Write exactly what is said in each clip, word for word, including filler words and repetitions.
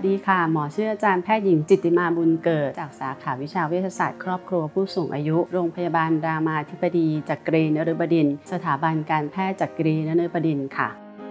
ดีค่ะหมอชื่ออาจารย์แพทย์หญิงจิตติมาบุญเกิดจากสาขาวิชาเวชศาสตร์ครอบครัวผู้สูงอายุโรงพยาบาลรามาธิบดีจักรีนฤบดินทร์สถาบันการแพทย์จักรีนฤบดินทร์ค่ะ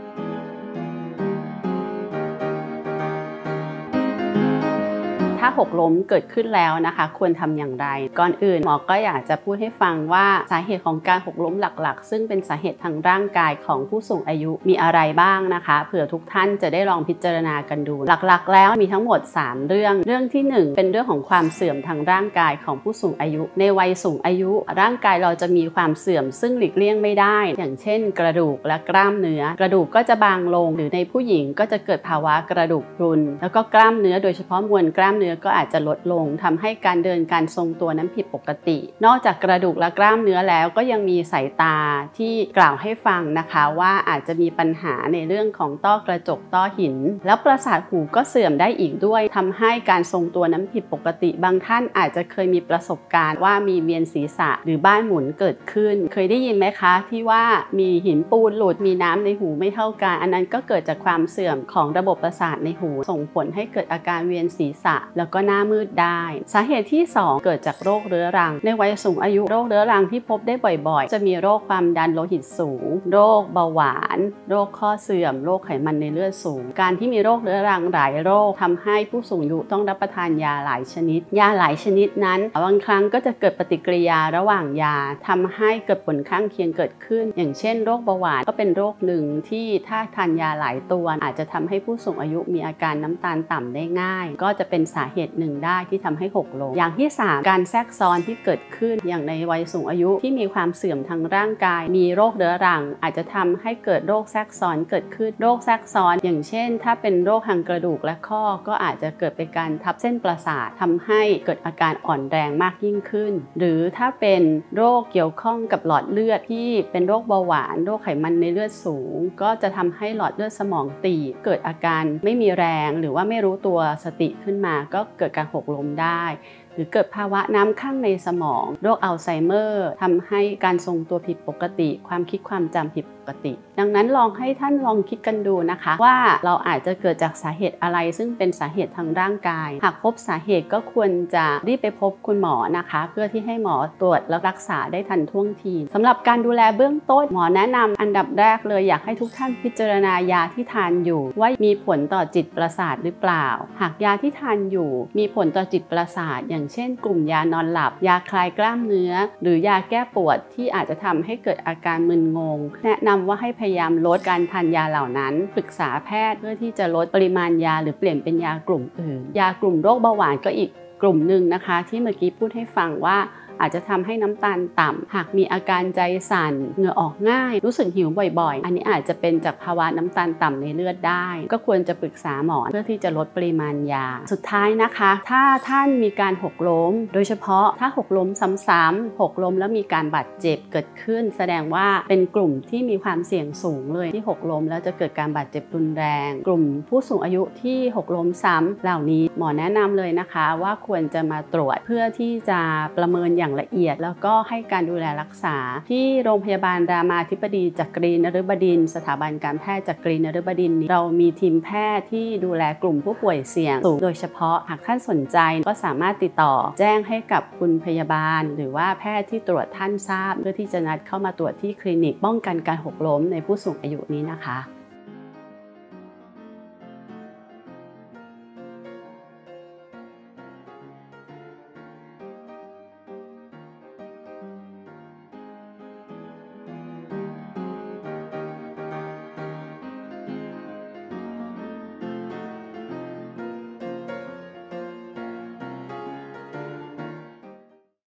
ถ้าหกล้มเกิดขึ้นแล้วนะคะควรทำอย่างไรก่อนอื่นหมอก็อยากจะพูดให้ฟังว่าสาเหตุของการหกล้มหลักๆซึ่งเป็นสาเหตุทางร่างกายของผู้สูงอายุมีอะไรบ้างนะคะเผื่อทุกท่านจะได้ลองพิจารณากันดูหลักๆแล้วมีทั้งหมดสามเรื่องเรื่องที่หนึ่งเป็นเรื่องของความเสื่อมทางร่างกายของผู้สูงอายุในวัยสูงอายุร่างกายเราจะมีความเสื่อมซึ่งหลีกเลี่ยงไม่ได้อย่างเช่นกระดูกและกล้ามเนื้อกระดูกก็จะบางลงหรือในผู้หญิงก็จะเกิดภาวะกระดูกพรุนแล้วก็กล้ามเนื้อโดยเฉพาะมวลกล้ามเนื้อก็อาจจะลดลงทำให้การเดินการทรงตัวนั้นผิดปกตินอกจากกระดูกและกล้ามเนื้อแล้วก็ยังมีสายตาที่กล่าวให้ฟังนะคะว่าอาจจะมีปัญหาในเรื่องของต้อกระจกต้อหินแล้วประสาทหูก็เสื่อมได้อีกด้วยทำให้การทรงตัวนั้นผิดปกติบางท่านอาจจะเคยมีประสบการณ์ว่ามีเวียนศีรษะหรือบ้านหมุนเกิดขึ้นเคยได้ยินไหมคะที่ว่ามีหินปูนหลุดมีน้ำในหูไม่เท่ากันอันนั้นก็เกิดจากความเสื่อมของระบบประสาทในหูส่งผลให้เกิดอาการเวียนศีรษะแล้วก็หน้ามืดได้สาเหตุที่สองเกิดจากโรคเรื้อรังในวัยสูงอายุโรคเรื้อรังที่พบได้บ่อยๆจะมีโรคความดันโลหิตสูงโรคเบาหวานโรคข้อเสื่อมโรคไขมันในเลือดสูงการที่มีโรคเรื้อรังหลายโรคทำให้ผู้สูงอายุต้องรับประทานยาหลายชนิดยาหลายชนิดนั้นบางครั้งก็จะเกิดปฏิกิริยาระหว่างยาทำให้เกิดผลข้างเคียงเกิดขึ้นอย่างเช่นโรคเบาหวานก็เป็นโรคหนึ่งที่ถ้าทานยาหลายตัวอาจจะทำให้ผู้สูงอายุมีอาการน้ำตาลต่ำได้ง่ายก็จะเป็นสาเหตุหนึ่งได้ที่ทำให้หกล้มอย่างที่สามการแทรกซ้อนที่เกิดขึ้นอย่างในวัยสูงอายุที่มีความเสื่อมทางร่างกายมีโรคเรื้อรังอาจจะทำให้เกิดโรคแทรกซ้อนเกิดขึ้นโรคแทรกซ้อนอย่างเช่นถ้าเป็นโรคทางกระดูกและข้อก็อาจจะเกิดเป็นการทับเส้นประสาททำให้เกิดอาการอ่อนแรงมากยิ่งขึ้นหรือถ้าเป็นโรคเกี่ยวข้องกับหลอดเลือดที่เป็นโรคเบาหวานโรคไขมันในเลือดสูงก็จะทำให้หลอดเลือดสมองตีบเกิดอาการไม่มีแรงหรือว่าไม่รู้ตัวสติขึ้นมาก็เกิดการหกล้มได้หรือเกิดภาวะน้ำข้างในสมองโรคอัลไซเมอร์ทำให้การทรงตัวผิดปกติความคิดความจำผิดปกติดังนั้นลองให้ท่านลองคิดกันดูนะคะว่าเราอาจจะเกิดจากสาเหตุอะไรซึ่งเป็นสาเหตุทางร่างกายหากพบสาเหตุก็ควรจะรีบไปพบคุณหมอนะคะเพื่อที่ให้หมอตรวจและรักษาได้ทันท่วงทีสำหรับการดูแลเบื้องต้นหมอแนะนำอันดับแรกเลยอยากให้ทุกท่านพิจารณายาที่ทานอยู่ว่ามีผลต่อจิตประสาทหรือเปล่าหากยาที่ทานอยู่มีผลต่อจิตประสาทอย่างเช่นกลุ่มยานอนหลับยาคลายกล้ามเนื้อหรือยาแก้ปวดที่อาจจะทำให้เกิดอาการมึนงงแนะนำว่าให้พยายามลดการทานยาเหล่านั้นปรึกษาแพทย์เพื่อที่จะลดปริมาณยาหรือเปลี่ยนเป็นยากลุ่มอื่นยากลุ่มโรคเบาหวานก็อีกกลุ่มหนึ่งนะคะที่เมื่อกี้พูดให้ฟังว่าอาจจะทำให้น้ำตาลต่ำหากมีอาการใจสั่นเหงื่อออกง่ายรู้สึกหิวบ่อยๆอันนี้อาจจะเป็นจากภาวะน้ำตาลต่ำในเลือดได้ก็ควรจะปรึกษาหมอเพื่อที่จะลดปริมาณยาสุดท้ายนะคะถ้าท่านมีการหกล้มโดยเฉพาะถ้าหกล้มซ้ำๆหกล้มแล้วมีการบาดเจ็บเกิดขึ้นแสดงว่าเป็นกลุ่มที่มีความเสี่ยงสูงเลยที่หกล้มแล้วจะเกิดการบาดเจ็บรุนแรงกลุ่มผู้สูงอายุที่หกล้มซ้ำเหล่านี้หมอแนะนำเลยนะคะว่าควรจะมาตรวจเพื่อที่จะประเมินอย่างละเอียดแล้วก็ให้การดูแลรักษาที่โรงพยาบาลรามาธิบดีจักรีนฤบดินทร์สถาบันการแพทย์จักรีนฤบดินทร์เรามีทีมแพทย์ที่ดูแลกลุ่มผู้ป่วยเสี่ยงสูงโดยเฉพาะหากท่านสนใจก็สามารถติดต่อแจ้งให้กับคุณพยาบาลหรือว่าแพทย์ที่ตรวจท่านทราบเพื่อที่จะนัดเข้ามาตรวจที่คลินิกป้องกันการหกล้มในผู้สูงอายุนี้นะคะ